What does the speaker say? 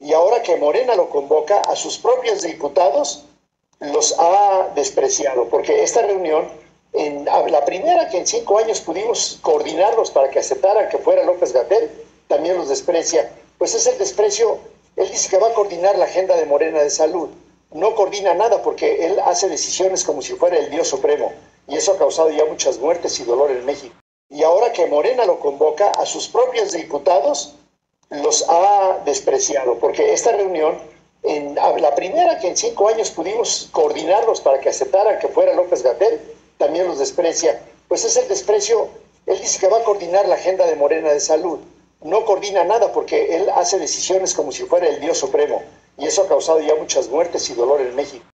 Y ahora que Morena lo convoca, a sus propios diputados los ha despreciado, porque esta reunión, la primera que en 5 años pudimos coordinarlos para que aceptaran que fuera López-Gatell, también los desprecia. Pues es el desprecio. Él dice que va a coordinar la agenda de Morena de salud. No coordina nada porque él hace decisiones como si fuera el Dios Supremo. Y eso ha causado ya muchas muertes y dolor en México. Y ahora que Morena lo convoca, a sus propios diputados los ha despreciado, porque esta reunión, la primera que en 5 años pudimos coordinarlos para que aceptaran que fuera López-Gatell, también los desprecia. Pues es el desprecio. Él dice que va a coordinar la agenda de Morena de salud. No coordina nada porque él hace decisiones como si fuera el Dios Supremo. Y eso ha causado ya muchas muertes y dolor en México.